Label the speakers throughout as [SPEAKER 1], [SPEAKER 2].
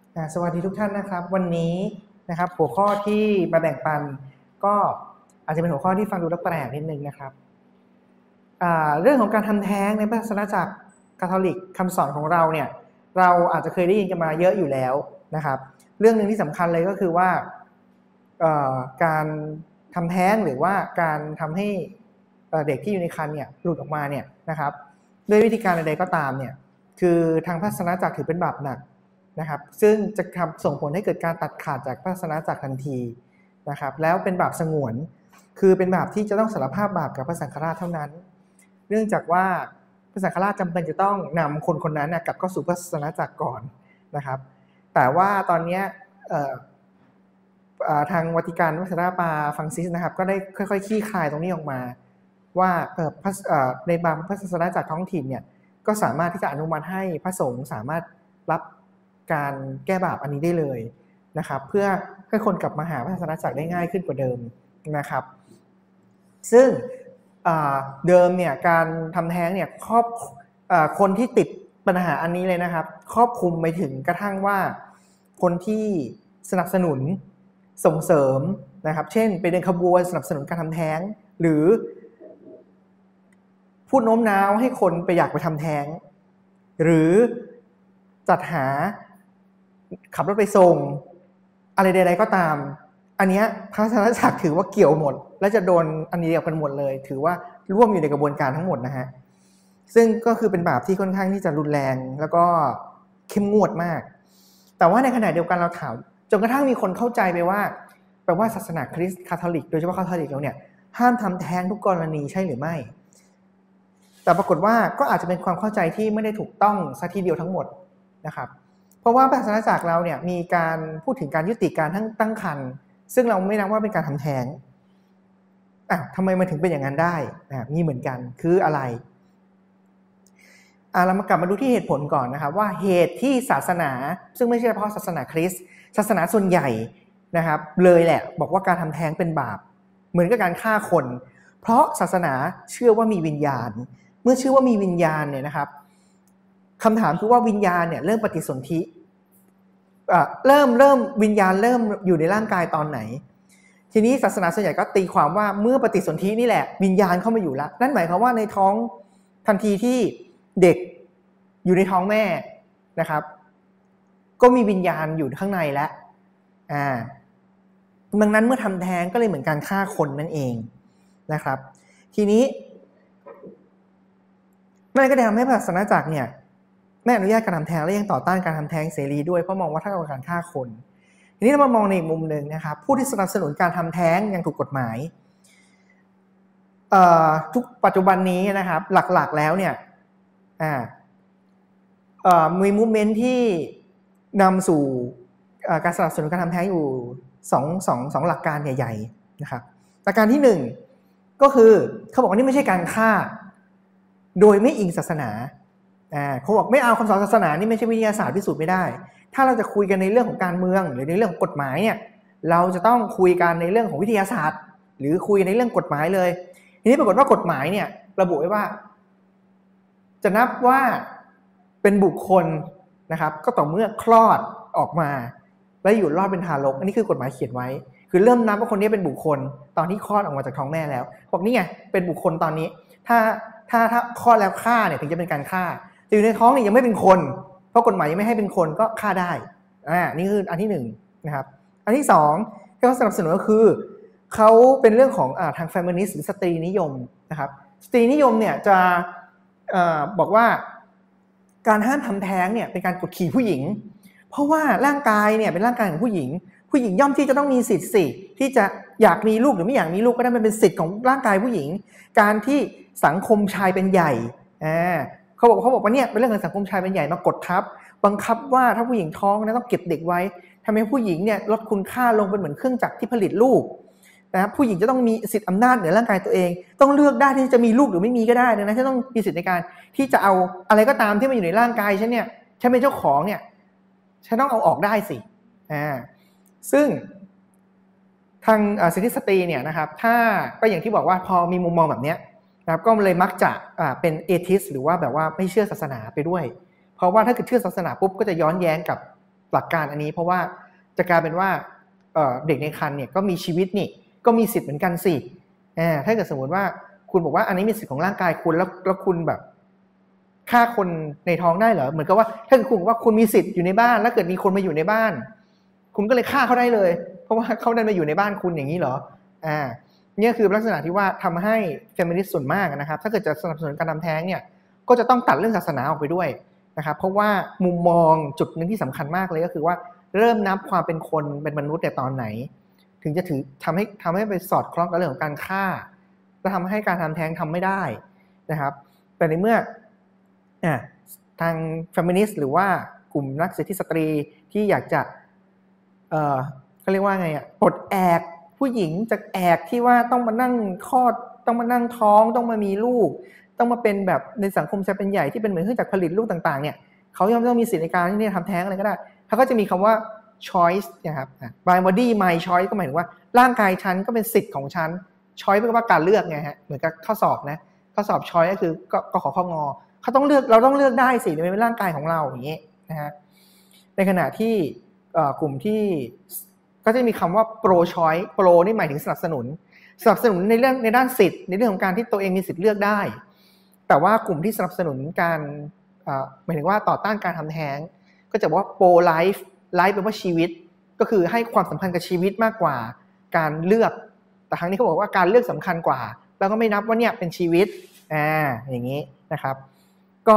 [SPEAKER 1] สวัสดีทุกท่านนะครับวันนี้นะครับหัวข้อที่มาแบ่งปันก็อาจจะเป็นหัวข้อที่ฟังดูแล้วแปลกนิดนึงนะครับเรื่องของการทำแท้งในศาสนาจักรคาทอลิกคำสอนของเราเนี่ยเราอาจจะเคยได้ยินกันมาเยอะอยู่แล้วนะครับเรื่องนึงที่สำคัญเลยก็คือว่าการทำแท้งหรือว่าการทำให้เด็กที่อยู่ในครรภ์เนี่ยหลุดออกมาเนี่ยนะครับด้วยวิธีการใดๆก็ตามเนี่ยคือทางศาสนาจักรถือเป็นบาปหนักนะครับซึ่งจะส่งผลให้เกิดการตัดขาดจากศาสนาจักรทันทีนะครับแล้วเป็นบาปสงวนคือเป็นบาปที่จะต้องสารภาพบาปกับพระสังฆราชเท่านั้นเนื่องจากว่าพระสังฆราชจำเป็นจะต้องนำคนคนนั้นกลับเข้าสู่พระศาสนาจักรก่อนนะครับแต่ว่าตอนนี้ทางวัติกันวัฒนปาฟังซิสนะครับก็ได้ค่อยๆขี้คายตรงนี้ออกมาว่าในบางพระศาสนาจักรท้องถิ่นเนี่ยก็สามารถที่จะอนุมัติให้พระสงฆ์สามารถรับการแก้บาปอันนี้ได้เลยนะครับเพื่อให้คนกลับมาหาพระศาสนาจักรได้ง่ายขึ้นกว่าเดิมนะครับซึ่งเดิมเนี่ยการทำแท้งเนี่ยคนที่ติดปัญหาอันนี้เลยนะครับครอบคลุมไปถึงกระทั่งว่าคนที่สนับสนุนส่งเสริมนะครับเช่นไปเดินขบวนสนับสนุนการทำแท้งหรือพูดโน้มน้าวให้คนไปอยากไปทำแท้งหรือจัดหาขับรถไปส่งอะไรใดๆก็ตามอันนี้พระศาสนาจักรถือว่าเกี่ยวหมดและจะโดนอันเดียวกันหมดเลยถือว่าร่วมอยู่ในกระบวนการทั้งหมดนะฮะซึ่งก็คือเป็นบาปที่ค่อนข้างที่จะรุนแรงแล้วก็เข้มงวดมากแต่ว่าในขณะเดียวกันเราถามจนกระทั่งมีคนเข้าใจไปว่าแปลว่าศาสนาคริสต์คาทอลิกโดยเฉพาะคาทอลิกเราเนี่ยห้ามทำแท้งทุกกรณีใช่หรือไม่แต่ปรากฏว่าก็อาจจะเป็นความเข้าใจที่ไม่ได้ถูกต้องซะทีเดียวทั้งหมดนะครับเพราะว่าศาสนาจักรเราเนี่ยมีการพูดถึงการยุติการตั้งครรภ์ซึ่งเราไม่นับว่าเป็นการทำแท้งทำไมมันถึงเป็นอย่างนั้นได้มีเหมือนกันคืออะไรเรามากลับมาดูที่เหตุผลก่อนนะครับว่าเหตุที่ศาสนาซึ่งไม่ใช่เฉพาะศาสนาคริสต์ศาสนาส่วนใหญ่นะครับเลยแหละบอกว่าการทำแท้งเป็นบาปเหมือนกับการฆ่าคนเพราะศาสนาเชื่อว่ามีวิญญาณเมื่อเชื่อว่ามีวิญญาณเนี่ยนะครับคำถามคือว่าวิญญาณเนี่ยเริ่มปฏิสนธิเริ่มวิญญาณเริ่มอยู่ในร่างกายตอนไหนทีนี้ศาสนาส่วนใหญ่ก็ตีความว่าเมื่อปฏิสนธินี่แหละวิญญาณเข้ามาอยู่แล้วนั่นหมายความว่าในท้องทันทีที่เด็กอยู่ในท้องแม่นะครับก็มีวิญญาณอยู่ข้างในแล้วดังนั้นเมื่อทำแท้งก็เลยเหมือนการฆ่าคนนั่นเองนะครับทีนี้นั่นก็ทำให้ศาสนาจักรเนี่ยไม่อนุญาตการทำแท้งและยังต่อต้านการทำแท้งเสรีด้วยเพราะมองว่าถ้าเป็นการฆ่าคนทีนี้เรามามองในอีกมุมหนึ่งนะครับผู้ที่สนับสนุนการทำแท้งอย่างถูกกฎหมายทุกปัจจุบันนี้นะครับหลักๆแล้วเนี่ยมีมูฟเมนต์ที่นำสู่การสนับสนุนการทำแท้งอยู่สองหลักการใหญ่ๆนะครับหลักการที่1ก็คือเขาบอกว่านี่ไม่ใช่การฆ่าโดยไม่อิงศาสนาเขาบอกไม่เอาคำสอนศาสนานี่ไม่ใช่วิทยาศาสตร์พิสูจน์ไม่ได้ถ้าเราจะคุยกันในเรื่องของการเมืองหรือในเรื่องของกฎหมายเนี่ยเราจะต้องคุยกันในเรื่องของวิทยาศาสตร์หรือคุยในเรื่องกฎหมายเลยทีนี้ปรากฏว่ากฎหมายเนี่ยระบุไว้ว่าจะนับว่าเป็นบุคคลนะครับก็ต่อเมื่อคลอดออกมาและอยู่รอดเป็นทารกอันนี้คือกฎหมายเขียนไว้คือเริ่มนับว่าคนนี้เป็นบุคคลตอนที่คลอดออกมาจากท้องแม่แล้วบอกนี่ไงเป็นบุคคลตอนนี้ถ้าคลอดแล้วฆ่าเนี่ยถึงจะเป็นการฆ่าแต่อยู่ในท้องเนี่ยยังไม่เป็นคนเพราะกฎหมายยังไม่ให้เป็นคนก็ฆ่าได้นี่คืออันที่1นะครับอันที่2ที่เขาสนับสนุนก็คือเขาเป็นเรื่องของทางเฟมินิสต์หรือสตรีนิยมนะครับสตรีนิยมเนี่ยจะบอกว่าการห้ามทำแท้งเนี่ยเป็นการกดขี่ผู้หญิงเพราะว่าร่างกายเนี่ยเป็นร่างกายของผู้หญิงย่อมที่จะต้องมีสิทธิ์ที่จะอยากมีลูกหรือไม่อยากมีลูกก็ได้มันเป็นสิทธิ์ของร่างกายผู้หญิงการที่สังคมชายเป็นใหญ่เขาบอกว่าเนี่ยเป็นเรื่องของสังคมชายเป็นใหญ่มากดทับบังคับว่าถ้าผู้หญิงท้องนะต้องเก็บเด็กไว้ทำให้ผู้หญิงเนี่ยลดคุณค่าลงเป็นเหมือนเครื่องจักรที่ผลิตลูกนะครับผู้หญิงจะต้องมีสิทธิอำนาจเหนือร่างกายตัวเองต้องเลือกได้ที่จะมีลูกหรือไม่มีก็ได้นะฉันต้องมีสิทธิในการที่จะเอาอะไรก็ตามที่มันอยู่ในร่างกายฉันเนี่ยฉันเป็นเจ้าของเนี่ยฉันต้องเอาออกได้สิซึ่งทางสิทธิสตรีเนี่ยนะครับถ้าก็อย่างที่บอกว่าพอมีมุมมองแบบนี้นะครับก็เลยมักจะเป็นเอทิสหรือว่าแบบว่าไม่เชื่อศาสนาไปด้วยเพราะว่าถ้าเกิดเชื่อศาสนาปุ๊บก็จะย้อนแย้งกับหลักการอันนี้เพราะว่าจะกลายเป็นว่าเด็กในครรภ์เนี่ยก็มีชีวิตนี่ก็มีสิทธิ์เหมือนกันสิถ้าเกิดสมมติว่าคุณบอกว่าอันนี้มีสิทธิ์ของร่างกายคุณแล้วคุณแบบฆ่าคนในท้องได้เหรอเหมือนกับว่าถ้าคุณบอกว่าคุณมีสิทธิ์อยู่ในบ้านแล้วเกิดมีคนมาอยู่ในบ้านคุณก็เลยฆ่าเขาได้เลยเพราะว่าเขาดันมาอยู่ในบ้านคุณอย่างนี้เหรอนี่คือลักษณะที่ว่าทำให้เฟมินิสต์ส่วนมากนะครับถ้าเกิดจะสนับสนุนการทำแท้งเนี่ยก็จะต้องตัดเรื่องศาสนาออกไปด้วยนะครับเพราะว่ามุมมองจุดนึงที่สำคัญมากเลยก็คือว่าเริ่มนับความเป็นคนเป็นมนุษย์แต่ตอนไหนถึงจะถือทำให้ไปสอดคล้องกับเรื่องของการฆ่าและทำให้การทำแท้งทำไม่ได้นะครับแต่ในเมื่อทางเฟมินิสต์หรือว่ากลุ่มนักสิทธิสตรีที่อยากจะเขาเรียกว่าไงปลดแอกผู้หญิงจากแอกที่ว่าต้องมานั่งคลอดต้องมานั่งท้องต้องมามีลูกต้องมาเป็นแบบในสังคมชายเป็นใหญ่ที่เป็นเหมือนเครื่องจักรผลิตลูกต่างๆเนี่ยเขาย่อมต้องมีสิทธิในการที่จะทำแท้งอะไรก็ได้เขาก็จะมีคำว่า choice นะครับ my body my choice ก็หมายถึงว่าร่างกายฉันก็เป็นสิทธิ์ของฉัน choice แปลว่าการเลือกไงฮะเหมือนกับข้อสอบนะข้อสอบ choice ก็คือก็ขอข้องอเขาต้องเลือกเราต้องเลือกได้สิมันเป็นร่างกายของเราอย่างนี้นะฮะในขณะที่กลุ่มที่ก็จะมีคำว่า pro choice pro นี่หมายถึงสนับสนุนในเรื่องในด้านสิทธิ์ในเรื่องของการที่ตัวเองมีสิทธิ์เลือกได้แต่ว่ากลุ่มที่สนับสนุนการหมายถึงว่าต่อต้านการทำแท้งก็จะว่า pro life life แปลว่าชีวิตก็คือให้ความสำคัญกับชีวิตมากกว่าการเลือกแต่ครั้งนี้เขาบอกว่าการเลือกสำคัญกว่าแล้วก็ไม่นับว่าเนี่ยเป็นชีวิตอย่างนี้นะครับก็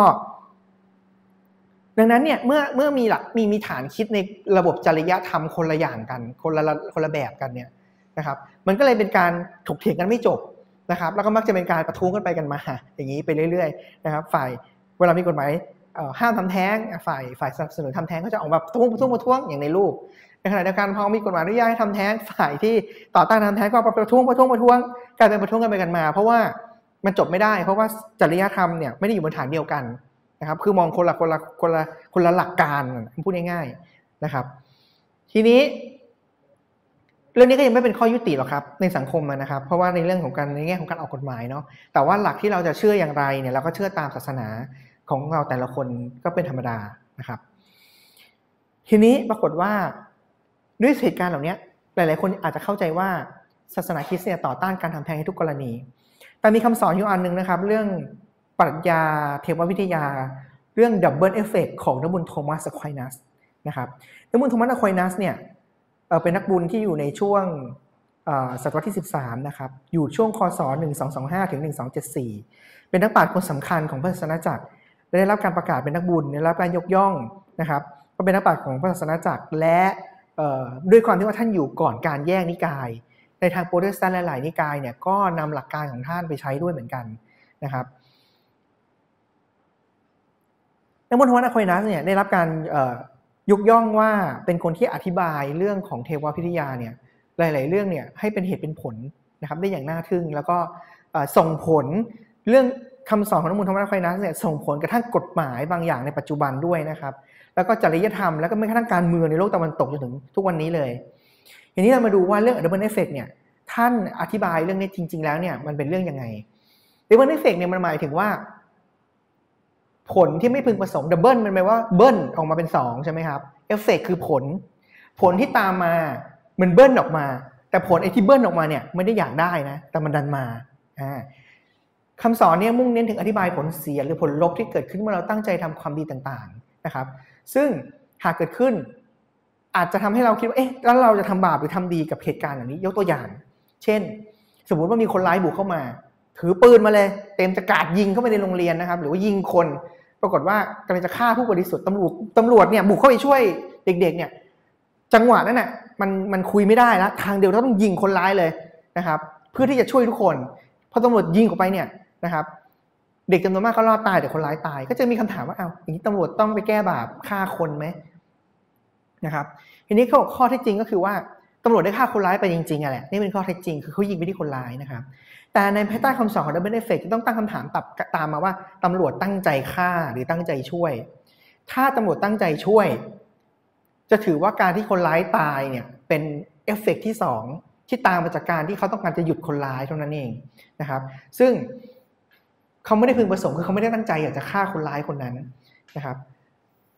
[SPEAKER 1] ดังนั้นเนี่ยเมื่อมีหลักมีฐานคิดในระบบจริยธรรมคนละอย่างกันคนละแบบกันเนี่ยนะครับมันก็เลยเป็นการถกเถียงกันไม่จบนะครับแล้วก็มักจะเป็นการประท้วงกันไปกันมาอย่างนี้ไปเรื่อยๆนะครับฝ่ายเวลามีกฎหมายห้ามทำแท้งฝ่ายสนับสนุนทำแท้งก็จะออกมาประท้วงอย่างในรูปในขณะเดียวกันพอมีกฎหมายอนุญาตให้ทำแท้งฝ่ายที่ต่อต้านทำแท้งก็ประท้วงกลายเป็นประท้วงกันไปกันมาเพราะว่ามันจบไม่ได้เพราะว่าจริยธรรมเนี่ยไม่ได้อยู่บนฐานเดียวกันนะครับคือมองคนละหลักการพูดง่ายๆนะครับทีนี้เรื่องนี้ก็ยังไม่เป็นข้อยุติหรอกครับในสังคมนะครับเพราะว่าในเรื่องของการในแง่ของการออกกฎหมายเนาะแต่ว่าหลักที่เราจะเชื่ออย่างไรเนี่ยเราก็เชื่อตามศาสนาของเราแต่ละคนก็เป็นธรรมดานะครับทีนี้ปรากฏว่าด้วยเหตุการณ์เหล่านี้หลายๆคนอาจจะเข้าใจว่าศาสนาคริสต์เนี่ยต่อต้านการทำแท้งในทุกกรณีแต่มีคำสอนอยู่อันนึงนะครับเรื่องปรัชญาเทววิทยาเรื่องดับเบิลเอฟเฟกต์ของนักบุญโทมัสอควายนัสนะครับนักบุญโทมัสอควายนัสเนี่ยเป็นนักบุญที่อยู่ในช่วงศตวรรษที่13นะครับอยู่ช่วงคศ1225ถึง1274เป็นนักปราชญ์คนสำคัญของพระศาสนาจักรได้รับการประกาศเป็นนักบุญได้รับการยกย่องนะครับก็เป็นนักปราชญ์ของพระศาสนาจักรและด้วยความที่ว่าท่านอยู่ก่อนการแยกนิกายในทางโปรเตสแตนต์หลายๆนิกายเนี่ยก็นำหลักการของท่านไปใช้ด้วยเหมือนกันนะครับนักบุญโทมัสอควายนัสเนี่ยได้รับการยกย่องว่าเป็นคนที่อธิบายเรื่องของเทววิทยาเนี่ยหลายๆเรื่องเนี่ยให้เป็นเหตุเป็นผลนะครับได้อย่างน่าทึ่งแล้วก็ส่งผลเรื่องคำสอนของนักบุญโทมัสอควายนัสเนี่ยส่งผลกระทั่งกฎหมายบางอย่างในปัจจุบันด้วยนะครับแล้วก็จริยธรรมแล้วก็แม้กระทั่งการเมืองในโลกตะวันตกจนถึงทุกวันนี้เลยทีนี้เรามาดูว่าเรื่อง Double Effect เนี่ยท่านอธิบายเรื่องนี้จริงๆแล้วเนี่ยมันเป็นเรื่องยังไง Double Effect เนี่ยมันหมายถึงว่าผลที่ไม่พึงประสงค์ Double มันแปลว่าเบิ้ลออกมาเป็น2ใช่ไหมครับ Effect คือผลที่ตามมามันเบิ้ลออกมาแต่ผลไอ้ที่เบิ้ลออกมาเนี่ยไม่ได้อยากได้นะแต่มันดันมาคำสอนเนี่ยมุ่งเน้นถึงอธิบายผลเสียหรือผลลบที่เกิดขึ้นเมื่อเราตั้งใจทำความดีต่างๆนะครับซึ่งหากเกิดขึ้นอาจจะทำให้เราคิดว่าเอ๊ะแล้วเราจะทำบาปหรือทำดีกับเหตุการณ์อย่างนี้ยกตัวอย่างเช่นสมมุติว่ามีคนร้ายบุกเข้ามาถือปืนมาเลยเต็มจะกราดยิงเข้าไปในโรงเรียนนะครับหรือว่ายิงคนปรากฏว่ากำลังจะฆ่าผู้บริสุทธิ์ตำรวจเนี่ยบุกเข้าไปช่วยเด็กๆเนี่ยจังหวะนั้นน่ะมันคุยไม่ได้แล้วทางเดียวต้องยิงคนร้ายเลยนะครับเพื่อที่จะช่วยทุกคนพอตำรวจยิงออกไปเนี่ยนะครับเด็กจำนวนมากก็รอดตายแต่คนร้ายตายก็จะมีคำถามว่าอ้าวอย่างนี้ตำรวจต้องไปแก้บาปฆ่าคนไหมนะครับทีนี้ข้อเท็จจริงก็คือว่าตำรวจได้ฆ่าคนร้ายไปจริงๆแหละนี่เป็นข้อเท็จจริงคือเขายิงไปที่คนร้ายนะครับแต่ในภายใต้คำสอนของ Double Effect ต้องตั้งคำถามตามมาว่าตำรวจตั้งใจฆ่าหรือตั้งใจช่วยถ้าตำรวจตั้งใจช่วยจะถือว่าการที่คนร้ายตายเนี่ยเป็นเอฟเฟกต์ที่2ที่ตามมาจากการที่เขาต้องการจะหยุดคนร้ายเท่านั้นเองนะครับซึ่งเขาไม่ได้พึงประสงค์คือเขาไม่ได้ตั้งใจอยากจะฆ่าคนร้ายคนนั้นนะครับ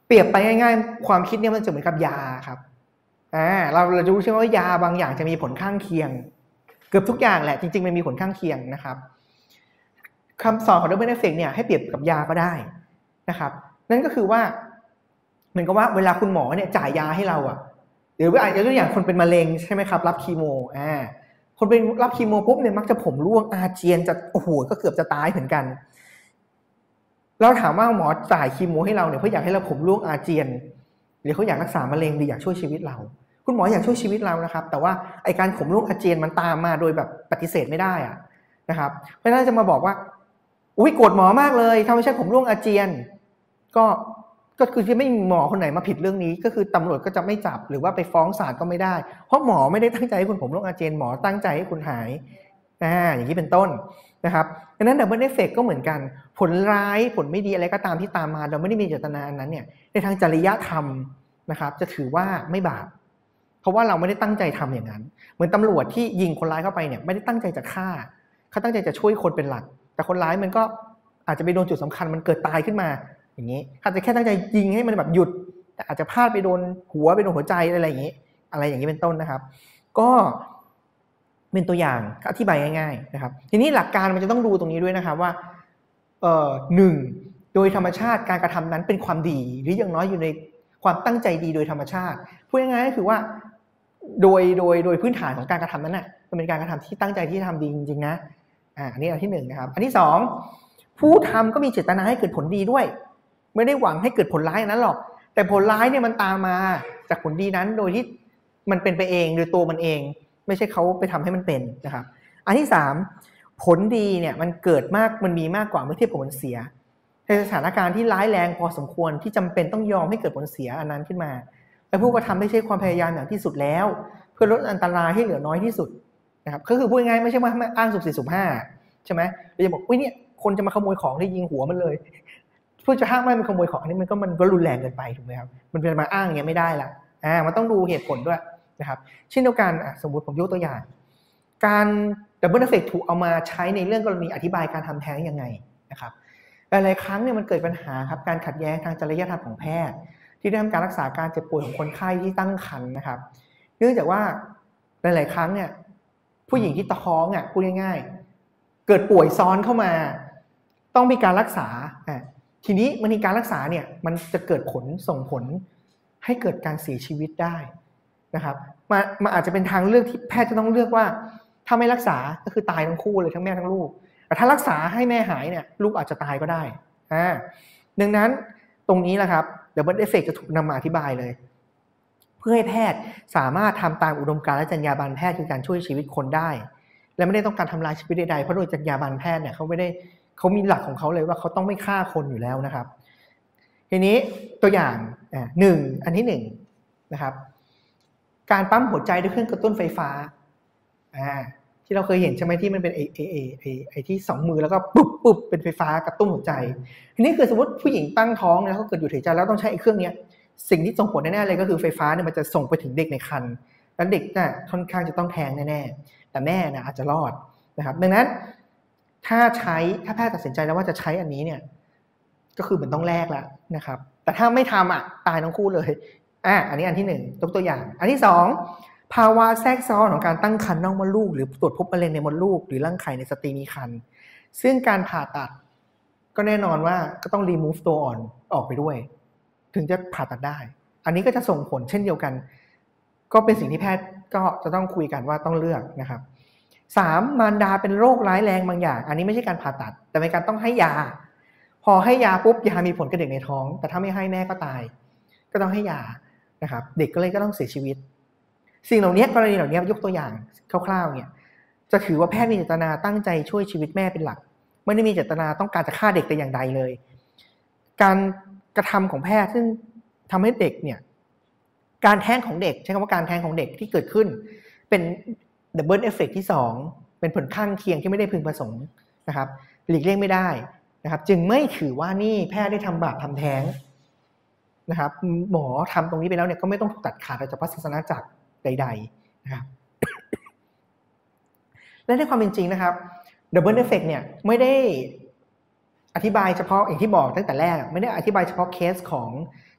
[SPEAKER 1] เปรียบไปง่ายๆความคิดเนี่ยมันจะเหมือนกับยาครับเราจะรู้ใช่ไหมว่ายาบางอย่างจะมีผลข้างเคียงเกือบทุกอย่างแหละจริงๆมันมีผลข้างเคียงนะครับคำสอนของ Double Effect เนี่ยให้เปรียบกับยาก็ได้นะครับนั่นก็คือว่าเหมือนกับว่าเวลาคุณหมอเนี่ยจ่ายยาให้เราหรือว่าอาจจะตัวอย่างคนเป็นมะเร็งใช่ไหมครับรับคีโมคนเป็นรับคีโมปุ๊บเนี่ยมักจะผมร่วงอาเจียนจะโอ้โหก็เกือบจะตายเหมือนกันเราถามว่าหมอจ่ายคีโมให้เราเนี่ยเพื่ออยากให้เราผมร่วงอาเจียนหรือเขาอยากรักษามะเร็งหรืออยากช่วยชีวิตเราคุณหมออยากช่วยชีวิตเรานะครับแต่ว่าไอการผมร่วงอาเจียนมันตามมาโดยแบบปฏิเสธไม่ได้นะครับเพราะฉะนั้นจะมาบอกว่าอุ้ยโกรธหมอมากเลยถ้าไม่ใช่ผมร่วงอาเจียนก็คือที่ไม่มีหมอคนไหนมาผิดเรื่องนี้ก็คือตำรวจก็จะไม่จับหรือว่าไปฟ้องศาลก็ไม่ได้เพราะหมอไม่ได้ตั้งใจให้คุณผมร่วงอาเจียนหมอตั้งใจให้คุณหายอย่างนี้เป็นต้นนะครับดังนั้น Double Effect ก็เหมือนกันผลร้ายผลไม่ดีอะไรก็ตามที่ตามมาเราไม่ได้มีเจตนานั้นเนี่ยในทางจริยธรรมนะครับจะถือว่าไม่บาปเพราะว่าเราไม่ได้ตั้งใจทำอย่างนั้นเหมือนตำรวจที่ยิงคนร้ายเข้าไปเนี่ยไม่ได้ตั้งใจจะฆ่าเขาตั้งใจจะช่วยคนเป็นหลักแต่คนร้ายมันก็อาจจะไปโดนจุดสำคัญมันเกิดตายขึ้นมาอย่างนี้อาจจะแค่ตั้งใจยิงให้มันแบบหยุดแต่อาจจะพลาดไปโดนหัวไปโดนหัวใจอะไรอย่างนี้เป็นต้นนะครับก็เป็นตัวอย่างอธิบายง่ายๆนะครับทีนี้หลักการมันจะต้องดูตรงนี้ด้วยนะครับว่าหนึ่งโดยธรรมชาติการกระทำนั้นเป็นความดีหรืออย่างน้อยอยู่ในความตั้งใจดีโดยธรรมชาติพูดง่ายๆก็คือว่าโดยพื้นฐานของการกระทำนั้นน่ะมันเป็นการกระทำที่ตั้งใจที่จะทำดีจริงๆนะอันนี้อันที่หนึ่งนะครับอันที่สองผู้ทำก็มีเจตนาให้เกิดผลดีด้วยไม่ได้หวังให้เกิดผลร้ายนั้นหรอกแต่ผลร้ายเนี่ยมันตามมาจากผลดีนั้นโดยที่มันเป็นไปเองโดยตัวมันเองไม่ใช่เขาไปทำให้มันเป็นนะครับอันที่สามผลดีเนี่ยมันเกิดมากมันมีมากกว่าเมื่อเทียบกับผลเสียในสถานการณ์ที่ร้ายแรงพอสมควรที่จำเป็นต้องยอมให้เกิดผลเสียอันนั้นขึ้นมาและผู้กระทำได้ใช้ความพยายามอย่างที่สุดแล้วเพื่อลดอันตรายให้เหลือน้อยที่สุดนะครับก็คือพูดง่ายไม่ใช่ว่าอ้างสุ่มสี่สุ่มห้าใช่ไหมเราจะบอกอุ้ยเนี่ยคนจะมาขโมยของได้ยิงหัวมันเลยเพื่อจะห้ามไม่มันขโมยของอันนี้มันก็รุนแรงเกินไปถูกไหมครับมันเป็นมาอ้างอย่างเงี้ยไม่ได้ละมันต้องดูเหตุผลด้วยนะครับเช่นเดียวกันสมมติผมยกตัวอย่างการ Double Effect ถูกเอามาใช้ในเรื่องกรณีอธิบายการทำแท้งยังไงนะครับหลายๆครั้งเนี่ยมันเกิดปัญหาครับการขัดแย้งทางจริยธรรมของแพทย์ที่ได้ทำการรักษาการเจ็บป่วยของคนไข้ที่ตั้งครรภ์นะครับเนื่องจากว่าหลายๆครั้งเนี่ยผู้หญิงที่ท้องพูดง่ายๆเกิดป่วยซ้อนเข้ามาต้องมีการรักษาทีนี้มันมีการรักษาเนี่ยมันจะเกิดส่งผลให้เกิดการเสียชีวิตได้นะครับมาอาจจะเป็นทางเลือกที่แพทย์จะต้องเลือกว่าถ้าไม่รักษาก็คือตายทั้งคู่เลยทั้งแม่ทั้งลูกแต่ถ้ารักษาให้แม่หายเนี่ยลูกอาจจะตายก็ได้ดังนั้นตรงนี้แหละครับDouble Effect จะถูกนำมาอธิบายเลยเพื่อให้แพทย์สามารถทำตามอุดมการณ์และจรรยาบรรณแพทย์คือการช่วยชีวิตคนได้และไม่ได้ต้องการทำลายชีวิตใดๆเพราะโดยจรรยาบรรณแพทย์เนี่ยเขามีหลักของเขาเลยว่าเขาต้องไม่ฆ่าคนอยู่แล้วนะครับทีนี้ตัวอย่างอันที่หนึ่งนะครับการปั๊มหัวใจด้วยเครื่องกระตุ้นไฟฟ้าที่เราเคยเห็นใช่ไหมที่มันเป็นไอ้ที่สองมือแล้วก็ปุ๊บเป็นไฟฟ้ากระตุ้นหัวใจทีนี้คือสมมติผู้หญิงตั้งท้องแล้วเขาเกิดหยุดหายใจแล้วต้องใช้ไอ้เครื่องนี้สิ่งที่ส่งผลแน่ๆเลยก็คือไฟฟ้าเนี่ยมันจะส่งไปถึงเด็กในครรภ์แล้วเด็กน่ะค่อนข้างจะต้องแท้งแน่ๆแต่แม่น่ะอาจจะรอดนะครับดังนั้นถ้าแพทย์ตัดสินใจแล้วว่าจะใช้อันนี้เนี่ยก็คือมันต้องแลกแล้วนะครับแต่ถ้าไม่ทำตายทั้งคู่เลยอันนี้อันที่หนึ่งตัวอย่างอันที่สองภาวะแทรกซ้อนของการตั้งครรภ์นอกมดลูกหรือตรวจพบมะเร็งในมดลูกหรือรังไข่ในสตรีมีครรภ์ซึ่งการผ่าตัดก็แน่นอนว่าก็ต้อง remove ตัวอ่อนออกไปด้วยถึงจะผ่าตัดได้อันนี้ก็จะส่งผลเช่นเดียวกันก็เป็นสิ่งที่แพทย์ก็จะต้องคุยกันว่าต้องเลือกนะครับ3มารดาเป็นโรคร้ายแรงบางอย่างอันนี้ไม่ใช่การผ่าตัดแต่เป็นการต้องให้ยาพอให้ยาปุ๊บยามีผลกับเด็กในท้องแต่ถ้าไม่ให้แม่ก็ตายก็ต้องให้ยานะครับเด็กก็เลยก็ต้องเสียชีวิตสิ่งเหล่านี้กรณีเหล่านี้ยกตัวอย่างคร่าวๆเนี่ยจะถือว่าแพทย์มีเจตนาตั้งใจช่วยชีวิตแม่เป็นหลักไม่ได้มีเจตนาต้องการจะฆ่าเด็กแต่อย่างใดเลยการกระทำของแพทย์ซึ่งทำให้เด็กเนี่ยการแท้งของเด็กใช้คำว่าการแท้งของเด็กที่เกิดขึ้นเป็น Double Effect ที่2เป็นผลข้างเคียงที่ไม่ได้พึงประสงค์นะครับหลีกเลี่ยงไม่ได้นะครับจึงไม่ถือว่านี่แพทย์ได้ทำบาปทำแท้งนะครับหมอทำตรงนี้ไปแล้วเนี่ยก็ไม่ต้องตัดขาดออกจากพระศาสนาจักรใดๆนะครับ และในความเป็นจริงนะครับ Double Effect เนี่ยไม่ได้อธิบายเฉพาะอย่างที่บอกตั้งแต่แรกไม่ได้อธิบายเฉพาะเคสของ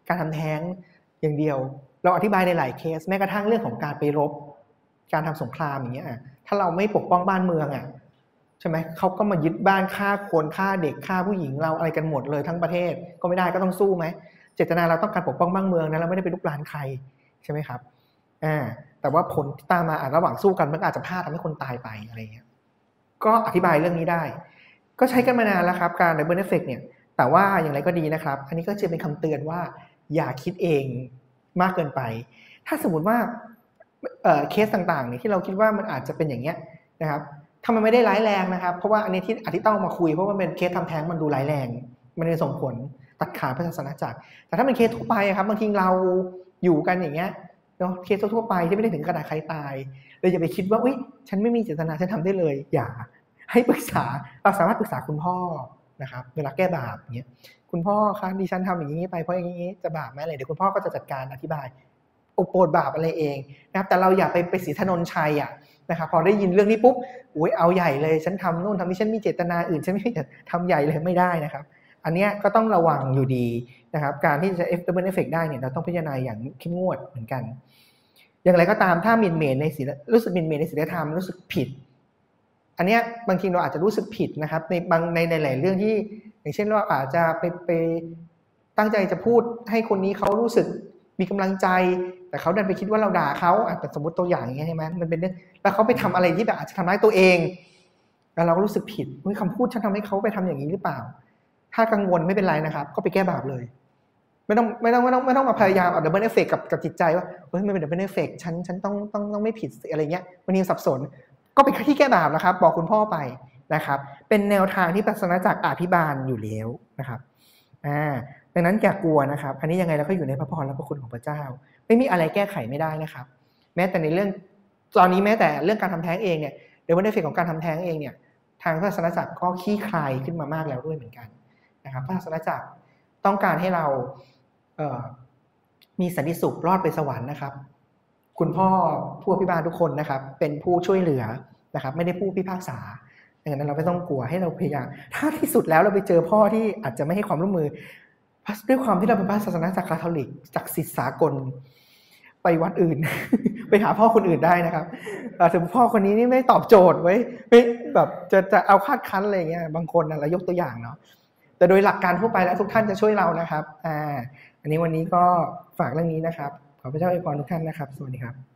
[SPEAKER 1] การทำแท้งอย่างเดียวเราอธิบายในหลายเคสแม้กระทั่งเรื่องของการไปรบการทำสงครามอย่างเงี้ยถ้าเราไม่ปกป้องบ้านเมืองใช่ไหมเขาก็มายึดบ้านฆ่าคนฆ่าเด็กฆ่าผู้หญิงเราอะไรกันหมดเลยทั้งประเทศก็ไม่ได้ก็ต้องสู้ไหมเจตนาเราต้องการปกป้องบ้านเมืองนะเราไม่ได้ไปลุกรานใครใช่ไหมครับแต่ว่าผลที่ตามมาระหว่างสู้กันมันอาจจะพลาดทำให้คนตายไปอะไรเงี้ยก็อธิบายเรื่องนี้ได้ก็ใช้กันมานานแล้วครับการ double effect เนี่ยแต่ว่าอย่างไรก็ดีนะครับอันนี้ก็จะเป็นคำเตือนว่าอย่าคิดเองมากเกินไปถ้าสมมติว่าเคสต่างๆเนี่ยที่เราคิดว่ามันอาจจะเป็นอย่างเงี้ยนะครับถ้ามันไม่ได้ร้ายแรงนะครับเพราะว่าอันนี้ที่ต้องมาคุยเพราะว่าเป็นเคสทำแท้งมันดูร้ายแรงมันจะส่งผลตัดขาดพระศาสนาจักรแต่ถ้าเป็นเคสทั่วไปครับบางทีเราอยู่กันอย่างเงี้ยเนาะเคสทั่วไปที่ไม่ได้ถึงขนาดใครตายเลยอย่าไปคิดว่าอุ๊ยฉันไม่มีเจตนาฉันทำได้เลยอย่าให้ปรึกษาเราสามารถปรึกษาคุณพ่อนะครับเวลาแก้บาปอย่างเงี้ยคุณพ่อคะดิฉันทำอย่างนี้ไปเพราะอย่างนี้จะบาปไหมอะไรเดี๋ยวคุณพ่อก็จะจัดการอธิบายโปรดบาปอะไรเองนะครับแต่เราอย่าไปศรีถนนชัยนะครับพอได้ยินเรื่องนี้ปุ๊บอุ๊ยเอาใหญ่เลยฉันทำนู่นทำนี่ฉันมีเจตนาอื่นฉันไม่ทำใหญ่เลยไม่ได้นะครับอันนี้ก็ต้องระวังอยู่ดีนะครับการที่จะ double effect ได้เนี่ยเราต้องพิจารณาอย่างเข้มงวดเหมือนกันอย่างไรก็ตามถ้าหมิ่นเหม่ในศีลรู้สึกหมิ่นเหม่ในศีลธรรมรู้สึกผิดอันนี้บางทีเราอาจจะรู้สึกผิดนะครับในหลายเรื่องที่อย่างเช่นว่าอาจจะไปตั้งใจจะพูดให้คนนี้เขารู้สึกมีกำลังใจแต่เขาดันไปคิดว่าเราด่าเขาสมมติตัวอย่างอย่างเงี้ยใช่ไหมมันเป็นเรื่องแล้วเขาไปทำอะไรที่แบบอาจจะทำร้ายตัวเองแล้วเราก็รู้สึกผิดคำพูดฉันทำให้เขาไปทำอย่างนี้หรือเปล่าถ้ากังวลไม่เป็นไรนะครับก็ไปแก้บาปเลยไม่ต้องมาพยายามเอา double effect กับจิตใจว่าเฮ้ยมันเป็น double effect ฉันต้องไม่ผิดอะไรเงี้ยมันยังสับสนก็เป็นที่แก้บาปนะครับบอกคุณพ่อไปนะครับเป็นแนวทางที่ศาสนาจักรอธิบายอยู่แล้วนะครับดังนั้นอย่ากลัวนะครับอันนี้ยังไงเราก็อยู่ในพระพรและพระคุณของพระเจ้าไม่มีอะไรแก้ไขไม่ได้นะครับแม้แต่ในเรื่องตอนนี้แม้แต่เรื่องการทำแท้งเองเนี่ยdouble effectของการทำแท้งเองเนี่ยทางศาสนาจักรก็คลี่คลายขึ้นมามากแล้วด้วยเหมือนกันนะครับศาสนาจักรต้องการให้เรามีสันติสุขรอดไปสวรรค์นะครับคุณพ่อผู้อภิบาลทุกคนนะครับเป็นผู้ช่วยเหลือนะครับไม่ได้ผู้พิพากษาดังนั้นเราไม่ต้องกลัวให้เราพยายามถ้าที่สุดแล้วเราไปเจอพ่อที่อาจจะไม่ให้ความร่วมมือด้วยความที่เราเป็นศาสนาจักรคาทอลิกจักรศิษย์สากลไปวัดอื่น ไปหาพ่อคนอื่นได้นะครับถึงพ่อคนนี้นี่ไม่ตอบโจทย์ไว้ไม่แบบจะเอาคาดคั้นอะไรเงี้ยบางคนเรายกตัวอย่างเนาะแต่โดยหลักการทั่วไปแล้วทุกท่านจะช่วยเรานะครับอันนี้วันนี้ก็ฝากเรื่องนี้นะครับขอพระเจ้าอวยพรทุกท่านนะครับสวัสดีครับ